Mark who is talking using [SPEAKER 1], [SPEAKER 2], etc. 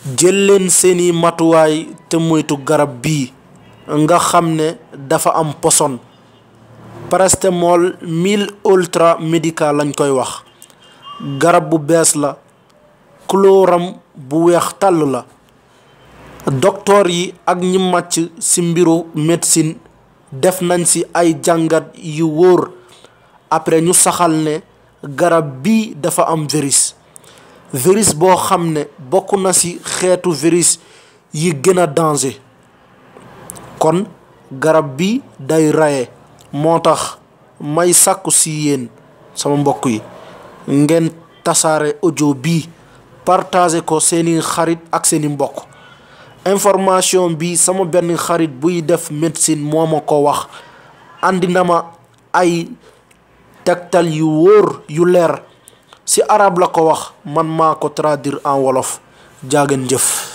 [SPEAKER 1] jël leen seeni matuwaay te moytu garab bii nga xam ne dafa am poson. paracétamol 1000 ultra médical lañ koy wax. garab bu bees la, couleuram bu weex tàll la. docteur yi ak ñi màcc ci mbiru médecine def nañ ci ay jàngat yu wóor après ñu saxal ne garab bii dafa am virus boo xam ne bokk na ci xeetu virus yi gën a danger. kon garab bi day raye. moo tax may sàkku ci yéen sama mbokk yi ngeen tasaare audio bii partager ko seeni xarit ak seeni mbokk. information bi sama benn xarit buy def médecine moo ma ko wax, andi na ma ay tegtal yu wóor yu leer ci arab la ko wax, man maa ko traduire en wolof. jaa ngeen jëf.